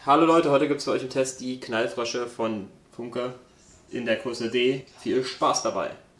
Hallo Leute, heute gibt es für euch im Test die Knallfrösche von Funke in der Größe D. Viel Spaß dabei!